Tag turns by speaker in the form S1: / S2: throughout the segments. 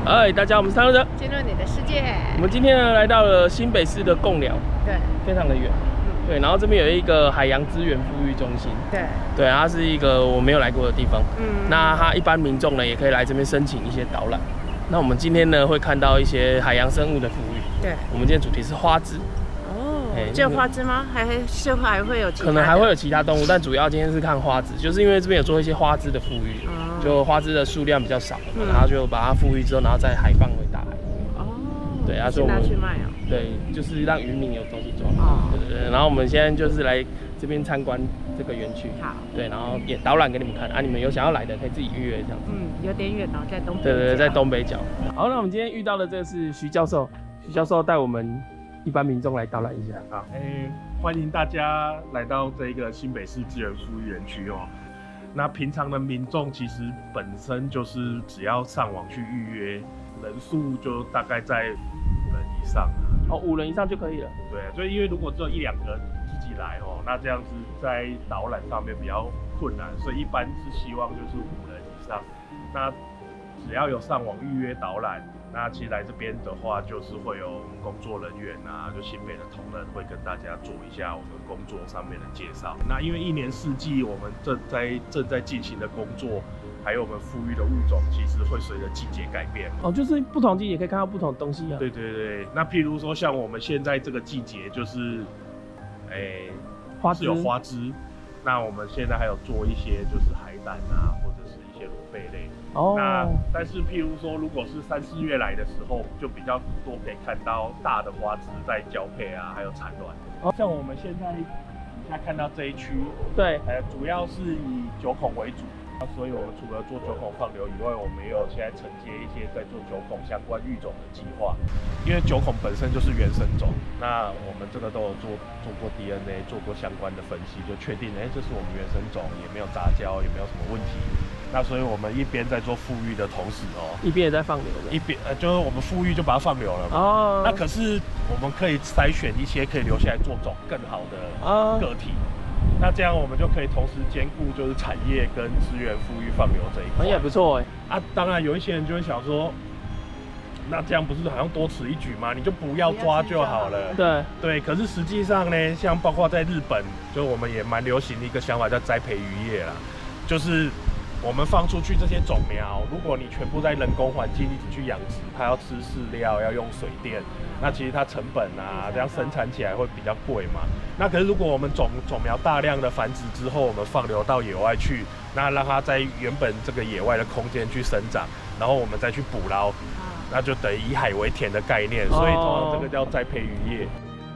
S1: 嗨，大家好，我们是汤德，
S2: 进入你的世界。
S1: 我们今天呢来到了新北市的贡寮，
S2: 对，
S1: 非常的远。对，然后这边有一个海洋资源富裕中心，对，它是一个我没有来过的地方。那它一般民众呢也可以来这边申请一些导览。那我们今天呢会看到一些海洋生物的富裕。对，我们今天主题是花枝。
S2: 只有花枝吗？还会有其他？
S1: 可能还会有其他动物，但主要今天是看花枝，就是因为这边有做一些花枝的富裕，就花枝的数量比较少，然后就把它富裕之后，然后再海放回大海。对，
S2: 是拿去卖哦。
S1: 对，就是让渔民有东西做。对。然后我们现在就是来这边参观这个园区。好。对，然后也导览给你们看啊，你们有想要来的可以自己预约这样子。
S2: 有点远哦，在东北。
S1: 对，在东北角。好，那我们今天遇到的这个是徐教授，徐教授带我们一般民众来导览一下。
S3: 好，欢迎大家来到这个新北市资源富裕园区哦。那平常的民众其实本身就是只要上网去预约，人数就大概在5人以上。
S1: 5人以上就可以了。
S3: 对，所以因为如果只有1、2个自己来哦，那这样子在导览上面比较困难，所以一般是希望就是5人以上。那只要有上网预约导览，那其实来这边的话，就是会有工作人员啊，就新北的同仁会跟大家做一下我们工作上面的介绍。那因为1年4季我们正在进行的工作，还有我们富裕的物种，其实会随着季节改变。
S1: 就是不同季节可以看到不同的东西啊。
S3: 对。那譬如说像我们现在这个季节，就是是有花枝。那我们现在还有做一些就是海胆啊，或者是一些螺贝类。那但是譬如说，如果是3、4月来的时候，就比较多可以看到大的花枝在交配啊，还有产卵。像我们现在底下看到这一区，对，主要是以9孔为主。所以我们除了做9孔放流以外，我们也有现在承接一些在做9孔相关育种的计划。因为9孔本身就是原生种，那我们这个都有做过 DNA， 做过相关的分析，就确定这是我们原生种，也没有杂交，也没有什么问题。那所以我们一边在做富裕的同时
S1: 一边也在放流的，
S3: 一边就是我们富裕就把它放流了嘛。那可是我们可以筛选一些可以留下来做种更好的个体。那这样我们就可以同时兼顾就是产业跟资源富裕放流这一块，
S1: 也不错
S3: 当然有一些人就会想说，那这样不是好像多此一举吗？你就不要抓就好了。对。可是实际上呢，像包括在日本，就我们也蛮流行的一个想法叫栽培渔业啦，就是我们放出去这些种苗，如果你全部在人工环境一直去养殖，它要吃饲料，要用水电，那其实它成本啊，这样生产起来会比较贵嘛。那可是如果我们种苗大量的繁殖之后，我们放流到野外去，那让它在原本这个野外的空间去生长，然后我们再去捕捞，那就等于以海为田的概念，所以通常这个叫栽培渔业。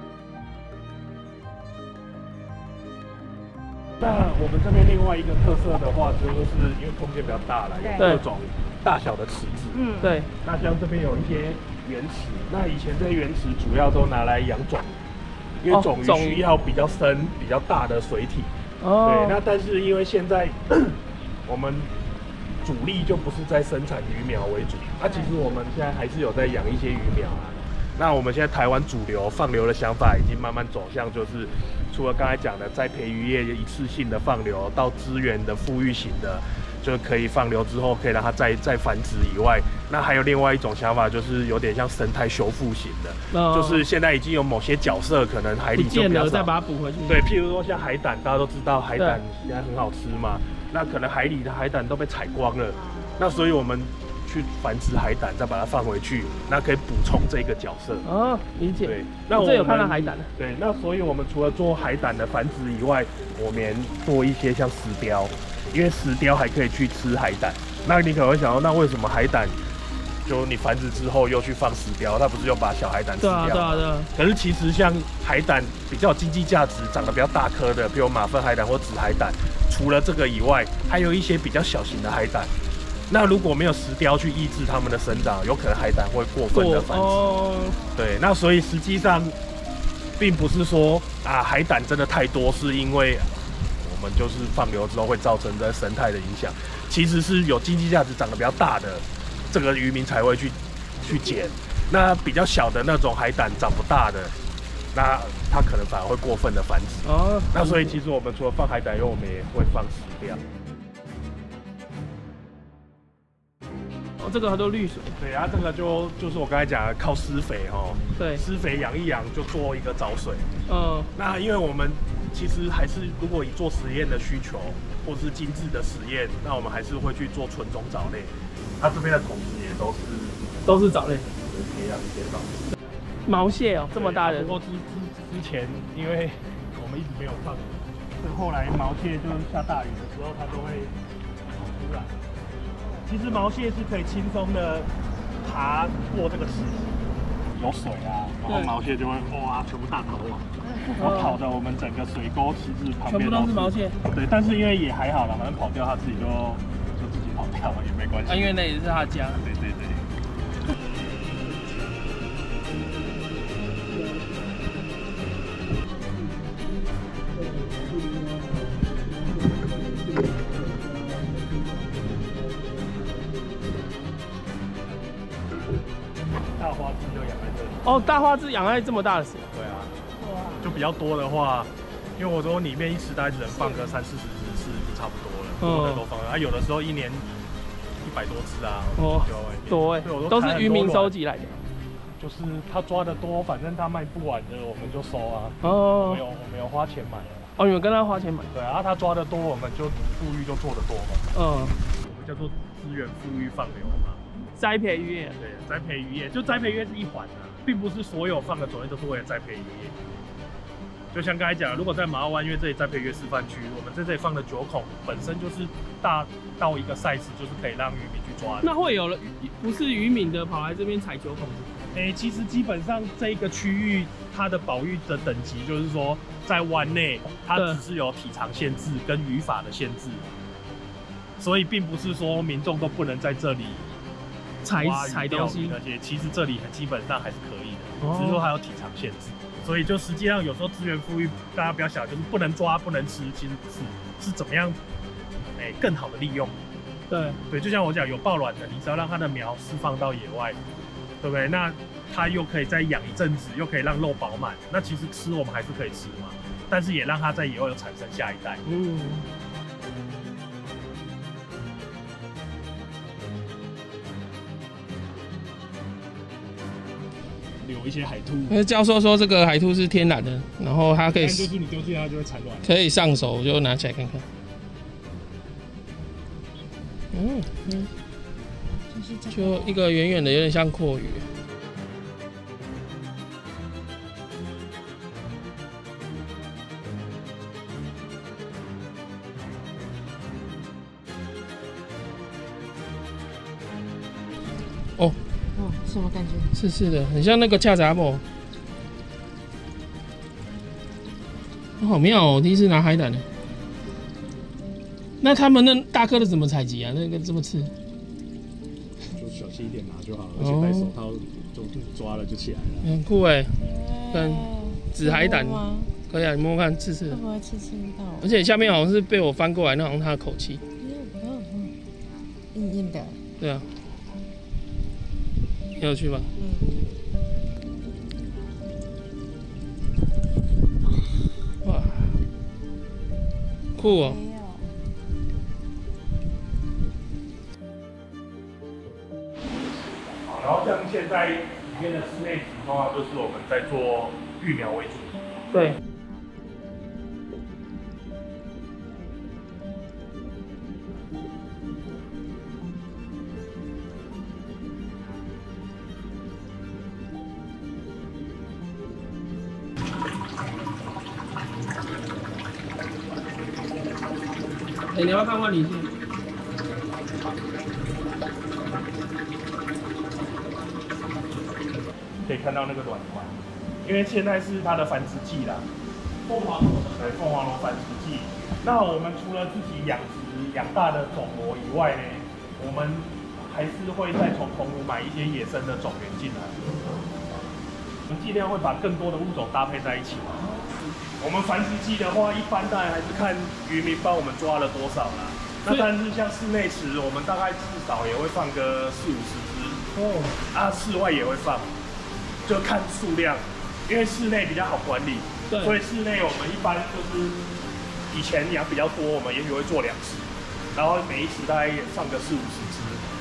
S3: 那我们这边另外一个特色的话，就是因为空间比较大了，有各种大小的池子。
S1: 对。
S3: 那像这边有一些原池，那以前这些原池主要都拿来养种鱼，因为种鱼需要比较深、比较大的水体。对。那但是因为现在我们主力就不是在生产鱼苗为主，其实我们现在还是有在养一些鱼苗啊。那我们现在台湾主流放流的想法已经慢慢走向，就是除了刚才讲的栽培渔业一次性的放流，到资源的富裕型的，就可以放流之后可以让它再繁殖以外，那还有另外一种想法，就是有点像生态修复型的，就是现在已经有某些角色可能海里就比较少，
S1: 再把它补回去。
S3: 对，譬如说像海胆，大家都知道海胆现在很好吃嘛，那可能海里的海胆都被采光了，那所以我们去繁殖海胆，再把它放回去，那可以补充这个角色。
S1: 理解。
S3: 对，那我
S1: 有看到海胆了。
S3: 对，那所以我们除了做海胆的繁殖以外，我们做一些像石雕，因为石雕还可以去吃海胆。那你可能会想到，那为什么海胆就你繁殖之后又去放石雕，它不是又把小海胆吃掉？对啊。可是其实像海胆比较有经济价值、长得比较大颗的，比如马粪海胆或紫海胆，除了这个以外，还有一些比较小型的海胆。那如果没有石雕去抑制它们的生长，有可能海胆会过分的繁殖。对，那所以实际上并不是说海胆真的太多，是因为我们就是放流之后会造成这生态的影响。其实是有经济价值、长得比较大的这个渔民才会去捡。那比较小的那种海胆长不大的，那它可能反而会过分的繁殖。那所以其实我们除了放海胆以外，我们也会放石雕。
S1: 这个都滤水。
S3: 对，它这个就是我刚才讲的靠施肥哦。
S1: 对，
S3: 施肥养一养就做一个找水。那因为我们其实还是如果以做实验的需求，或是精致的实验，那我们还是会去做纯种藻类。它这边的桶子也都是藻类，培养一些藻。
S1: 毛蟹哦，这么大的。
S3: 不过之前因为我们一直没有放，所以后来毛蟹就是下大雨的时候它都会跑出来。其实毛蟹是可以轻松的爬过这个池子，有水啊，然后毛蟹就会哇全部大逃亡，然后跑的我们整个水沟其实旁边
S1: 全部都是毛蟹。
S3: 对，但是因为也还好了，反正跑掉它自己就自己跑掉了，也没关系。
S1: 因为那也是他家。
S3: 对。大花枝就养在这里。
S1: 哦，大花枝养在这么大的水。
S3: 对啊。哇。就比较多的话，因为我说里面一池大概只能放个30-40只就差不多了，多的都放了。有的时候一年100多只啊。
S1: 多哎。都是渔民收集来的。
S3: 就是他抓的多，反正他卖不完的我们就收啊。我们有花钱买的。
S1: 你们跟他花钱买？
S3: 对啊，他抓的多，我们就富裕就做得多嘛。我们叫做资源富裕放流嘛。
S1: 栽培渔业。
S3: 对，栽培渔业就栽培渔业是一环啊，并不是所有放的种类都是为了栽培渔业。就像刚才讲，如果在马澳湾，因为这里栽培渔业示范区，我们在这里放的9孔本身就是大到一个 size， 就是可以让渔民去抓的。
S1: 那会有不是渔民的跑来这边采9孔？
S3: 其实基本上这一个区域它的保育的等级，就是说在湾内它只是有体长限制跟渔法的限制，所以并不是说民众都不能在这里采东西，而且其实这里基本上还是可以的，只是说还有体长限制。所以就实际上有时候资源富裕，大家不要想就是不能抓不能吃，其实不是，是怎么样更好的利用。对，就像我讲有抱卵的，你只要让它的苗释放到野外。对不对？那它又可以再养一阵子，又可以让肉饱满。那其实吃我们还是可以吃嘛，但是也让它在野外有产生下一代。留一些海兔。
S1: 教授说这个海兔是天然的，然后它可以，
S3: 就是你丢进它就会产卵，
S1: 可以上手，我就拿起来看看。就一个圆圆的，有点像蛞蝓。
S2: 什么感觉？
S1: 是的，很像那个恰杂木。好妙哦！第一次拿海胆呢。那他们那大颗的怎么采集啊？那个这么刺？
S3: 就小心一点拿就好了，而且戴手套就抓了就起来了。
S1: 很酷哎，跟紫海胆可以啊，你摸摸看，刺刺的。
S2: 不会刺到。而
S1: 且下面好像是被我翻过来，那好像它的口气。
S2: 硬硬的。
S1: 对啊。很有趣吧？哇，酷哦！
S3: 然后像现在里面的室内植的话，都是我们在做育苗为主。
S1: 对。你要看万里线。
S3: 可以看到那个卵团，因为现在是它的繁殖季啦，凤凰螺繁殖季。那我们除了自己养大的种螺以外呢，我们还是会再从澎湖买一些野生的种源进来。我们尽量会把更多的物种搭配在一起。我们繁殖季的话，一般当然还是看渔民帮我们抓了多少啦。那但是像室内池，我们大概至少也会放个40-50只。室外也会放，就看数量，因为室内比较好管理。
S1: 对。
S3: 所以室内我们一般就是以前养比较多，我们也许会做2池，然后每一池大概放个40-50只。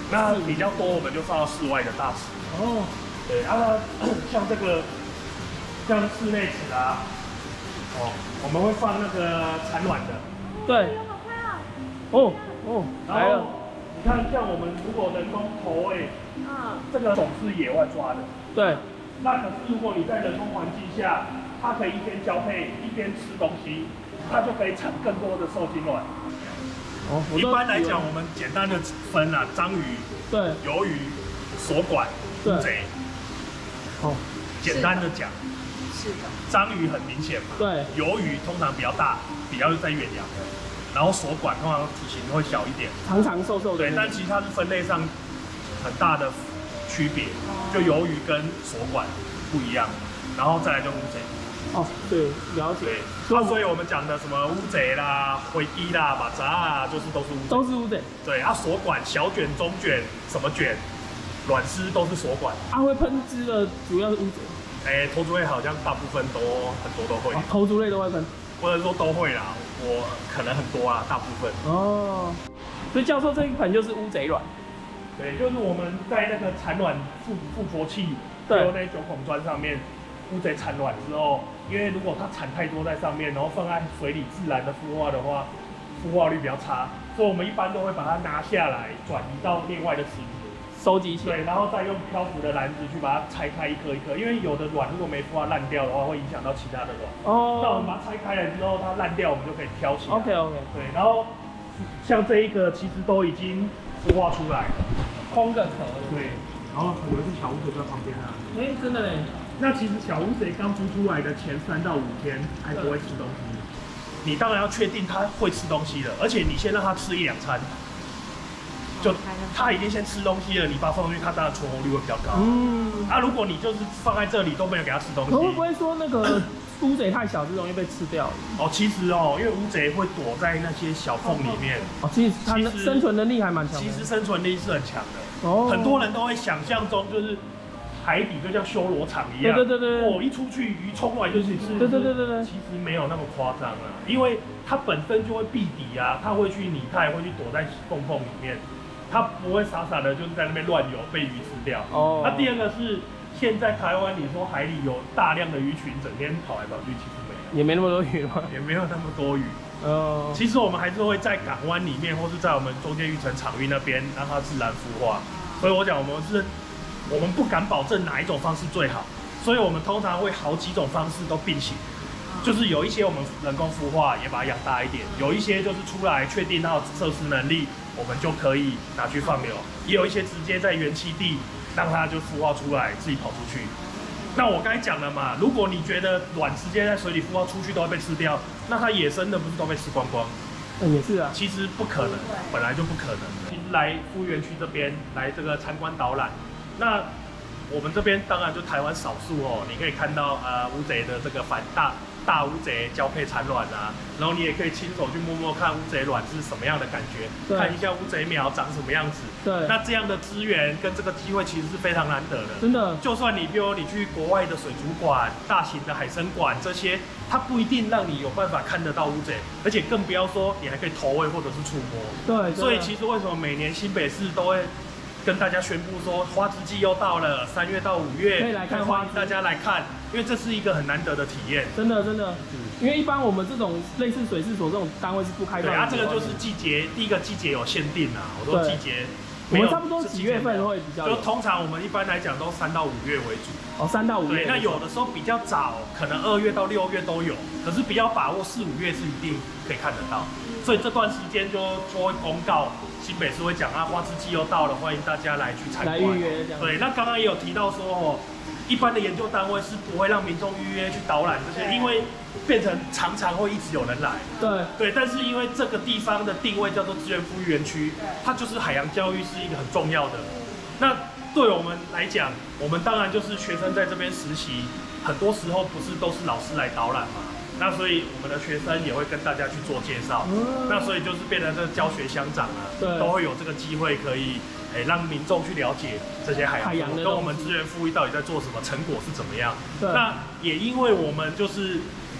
S3: 那比较多我们就放到室外的大池。
S1: 哦，
S3: 对啊，像这个像室内池啊，我们会放那个产卵的。
S1: 对。哦哦，来了。
S3: 你看，像我们如果人工投喂，这个种是野外抓的。对。那可是如果你在人工环境下，它可以一边交配一边吃东西，它就可以产更多的受精卵。一般来讲，我们简单的分啊，章鱼、对，鱿鱼、锁管、乌贼。简单的讲，是的。章鱼很明显嘛，对。鱿鱼通常比较大，比较在远洋的，然后锁管通常体型会小一点，
S1: 长长瘦瘦的。
S3: 对，但其实它是分类上很大的区别，就鱿鱼跟锁管不一样，然后再来就乌贼。
S1: 对，了解。
S3: 所以我们讲的什么乌贼啦、灰鸡啦、马扎啊，都是乌贼。
S1: 都是乌贼。对，
S3: 锁管、小卷、中卷、什么卷、卵丝都是锁管。
S1: 会喷汁的主要是乌贼。
S3: 头足类好像大部分很多都会。
S1: 头足类都会喷，
S3: 或者说都会啦，我可能很多啦，大部分。
S1: 所以教授这一盆就是乌贼卵。
S3: 对，就是我们在那个产卵附着器，就那9孔砖上面。乌贼产卵之后，因为如果它产太多在上面，然后放在水里自然的孵化的话，孵化率比较差，所以我们一般都会把它拿下来，转移到另外的池子
S1: 收集起来，
S3: 对，然后再用漂浮的篮子去把它拆开一颗一颗，因为有的卵如果没孵化烂掉的话，会影响到其他的卵。那我们把它拆开来之后，它烂掉，我们就可以挑起来。
S1: OK。
S3: 对，然后像这一个其实都已经孵化出来了，
S1: 空个壳。
S3: 对，然后有一只小乌贼在旁边啊。
S1: 真的嘞。
S3: 那其实小乌贼刚孵出来的前3到5天还不会吃东西，你当然要确定它会吃东西了，而且你先让它吃1-2餐，就它已经先吃东西了，你把它放进去，它当然存活率会比较高。如果你就是放在这里都没有给它吃东西，
S1: 会不会说那个乌贼太小，就容易被吃掉？
S3: 其实因为乌贼会躲在那些小缝里面，
S1: 其实它生存能力还蛮强的。
S3: 其实生存力是很强的，很多人都会想象中就是。海底就像修罗场一样，对，一出去鱼冲来就是吃，对，其实没有那么夸张啊，因为它本身就会避敌啊，它会去拟态，会去躲在缝里面，它不会傻傻的就是在那边乱游被鱼吃掉。那第二个是现在台湾，你说海里有大量的鱼群整天跑来跑去，其实没有，
S1: 也没那么多鱼吗？
S3: 也没有那么多鱼。其实我们还是会在港湾里面，或是在我们中间育成场域那边让它自然孵化。所以我讲我们不敢保证哪一种方式最好，所以我们通常会好几种方式都并行，就是有一些我们人工孵化也把它养大一点，有一些就是出来确定它有摄食能力，我们就可以拿去放流，也有一些直接在原栖地让它就孵化出来自己跑出去。那我刚才讲了嘛，如果你觉得卵直接在水里孵化出去都会被吃掉，那它野生的不是都被吃光光？
S1: 也是啊，
S3: 其实不可能，本来就不可能。其实来孵园区这边来这个参观导览。那我们这边当然就台湾少数你可以看到乌贼的这个大乌贼交配产卵啊，然后你也可以亲手去摸摸看乌贼卵是什么样的感觉，看一下乌贼苗长什么样子。对，那这样的资源跟这个机会其实是非常难得的。真的，就算你比如你去国外的水族馆、大型的海参馆这些，它不一定让你有办法看得到乌贼，而且更不要说你还可以投喂或者是触摸。对，所以其实为什么每年新北市都会跟大家宣布说花枝季又到了，3月到5月可以来看花枝，大家来看，因为这是一个很难得的体验。真的，因为一般我们这种类似水事所这种单位是不开放的。对，这个就是季节，第一个季节有限定啊，我说季节。我们差不多几月份会比较？就通常我们一般来讲都3到5月为主。3到5月。对，那有的时候比较早，可能2月到6月都有，可是比较把握4、5月是一定可以看得到。所以这段时间就会公告，新北市会讲花枝季又到了，欢迎大家来去参观。来预约这样。对，那刚刚也有提到说一般的研究单位是不会让民众预约去导览这些，因为变成常常会一直有人来。对，但是因为这个地方的定位叫做资源富裕园区，它就是海洋教育是一个很重要的。那对我们来讲，我们当然就是学生在这边实习，很多时候不是都是老师来导览嘛。那所以我们的学生也会跟大家去做介绍，那所以就是变成这个教学乡长啊，都会有这个机会可以让民众去了解这些海洋跟我们资源富裕到底在做什么，成果是怎么样。那也因为我们就是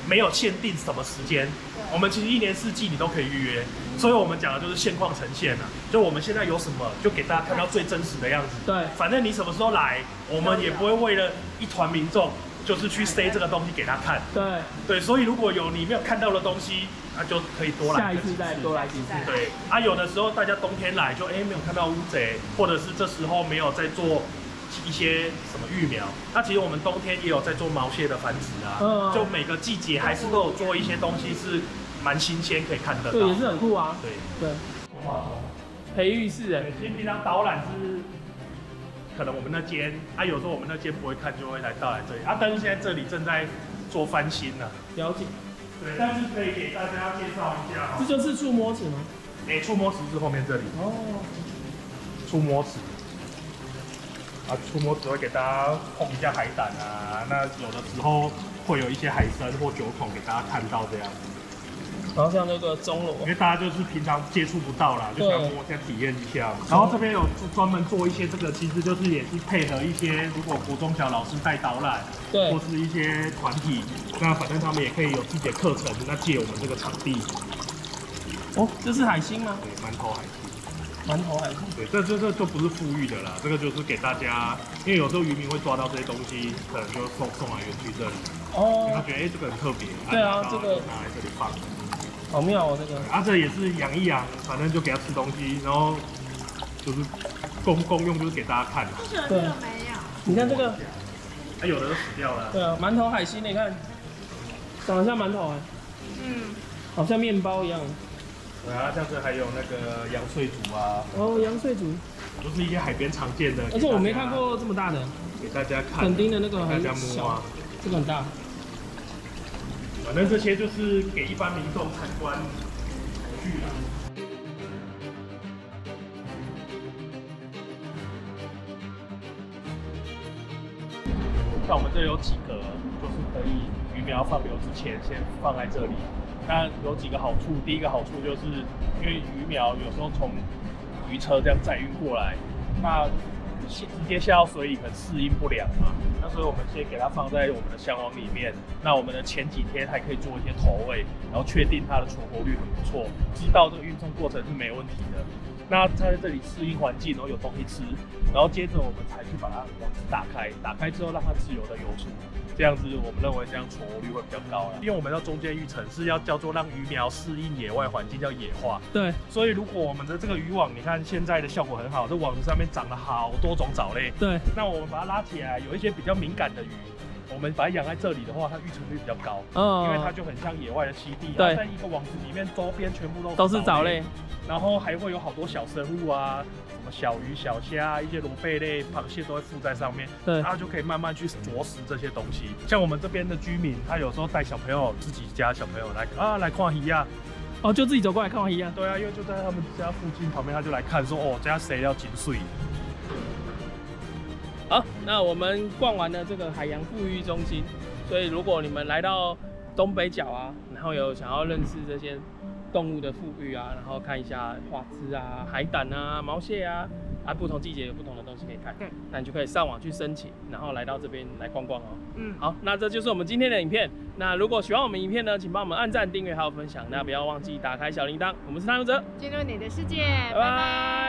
S3: 没有限定什么时间，我们其实1年4季你都可以预约，所以我们讲的就是现况呈现啊，就我们现在有什么就给大家看到最真实的样子。
S1: 对，
S3: 反正你什么时候来，我们也不会为了一团民众就是去塞这个东西给他看。对，所以如果有你没有看到的东西，那就可以多来
S1: 下一次再多来几次。
S3: 对啊，有的时候大家冬天来就没有看到乌贼，或者是这时候没有在做一些什么育苗，那其实我们冬天也有在做毛蟹的繁殖啊，就每个季节还是都有做一些东西是蛮新鲜可以看得到，
S1: 对，也是很酷啊。
S3: 对，
S1: 培育室哎，
S3: 其实平常导览是可能我们那间啊，有时候我们那间不会看，就会来到来这里啊，但是现在这里正在做翻新了，
S1: 了解。
S3: 对，但是可以给大家介绍一下，
S1: 这就是触摸池吗？
S3: 触摸池是后面这里哦，触摸池。触摸只会给大家碰一下海胆啊，那有的时候会有一些海参或酒孔给大家看到这样子。
S1: 然后像那个钟螺，
S3: 因为大家就是平常接触不到啦，就想摸一下体验一下。然后这边有专门做一些这个，其实就是也是配合一些如果国中小老师带导览，
S1: 对，
S3: 或是一些团体，那反正他们也可以有自己的课程，那借我们这个场地。
S1: 哦，这是海星吗？
S3: 对，馒头海星。
S1: 馒头海星，
S3: 对，这就不是富裕的啦，这个就是给大家，因为有时候渔民会抓到这些东西，可能就送来园区这里。哦，他觉得这个很特别，
S1: 对啊，这个
S3: 拿来这里放，
S1: 好妙哦，这个。
S3: 这也是养一养，反正就给他吃东西，然后就是公用，就是给大家看。
S2: 对，没有。
S1: 你看这个，
S3: 有的都死掉了。
S1: 对啊，馒头海星，你看，长得像馒头哎。好像面包一样。
S3: 像是还有那个洋脆竹啊。
S1: 哦，洋脆竹，
S3: 都是一些海边常见的。
S1: 而且我没看过这么大的。
S3: 给大家看。垦
S1: 丁的那个
S3: 大家摸啊，
S1: 这个很大。
S3: 反正这些就是给一般民众参观去的。像我们这有几个，就是可以鱼苗放流之前先放在这里。那有几个好处，第一个好处就是因为鱼苗有时候从鱼车这样载运过来，那直接下到水里可能适应不良嘛，那所以我们先给它放在我们的箱网里面。那我们的前几天还可以做一些投喂，然后确定它的存活率很不错，知道这个运送过程是没问题的。那它在这里适应环境，然后有东西吃，然后接着我们才去把它网子打开，打开之后让它自由的游出，这样子我们认为这样存活率会比较高啦。因为我们要中间育成是要叫做让鱼苗适应野外环境，叫野化。
S1: 对，
S3: 所以如果我们的这个渔网，你看现在的效果很好，这网子上面长了好多种藻类。
S1: 对，
S3: 那我们把它拉起来，有一些比较敏感的鱼。我们把它养在这里的话，它育成率比较高，因为它就很像野外的栖地，
S1: 对，
S3: 在一个网子里面，周边全部
S1: 都是藻类，
S3: 然后还会有好多小生物啊，什么小鱼、小虾，一些螺贝类、螃蟹都会附在上面，对，它就可以慢慢去啄食这些东西。像我们这边的居民，他有时候带小朋友，自己家小朋友来看鱼啊，
S1: 哦，就自己走过来看鱼啊，
S3: 对啊，因为就在他们家附近旁边，他就来看说，哦，这家谁要紧水。
S1: 好，那我们逛完了这个海洋富裕中心，所以如果你们来到东北角啊，然后有想要认识这些动物的富裕啊，然后看一下花枝啊、海胆啊、毛蟹啊，不同季节有不同的东西可以看。对，那你就可以上网去申请，然后来到这边来逛逛哦。好，那这就是我们今天的影片。那如果喜欢我们影片呢，请帮我们按赞、订阅还有分享，那不要忘记打开小铃铛。我们是探路者，
S2: 进入你的世界，
S1: 拜拜。